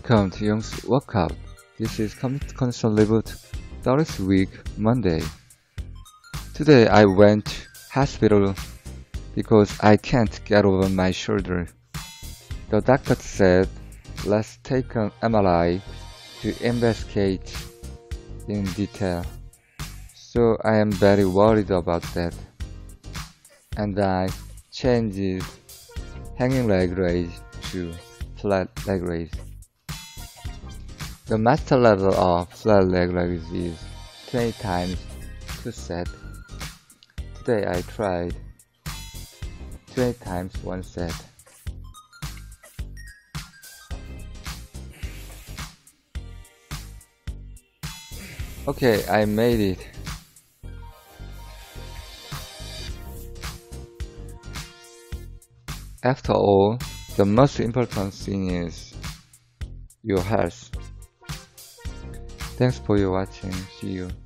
Welcome to Young's Workout. This is Community Console Reboot 30th week, Monday. Today I went to hospital because I can't get over my shoulder. The doctor said, let's take an MRI to investigate in detail. So I am very worried about that. And I changed hanging leg raise to flat leg raise. The master level of flat leg raise is 20 times 2 set. Today I tried 20 times 1 set. Okay, I made it. After all, the most important thing is your health. Thanks for your watching. See you.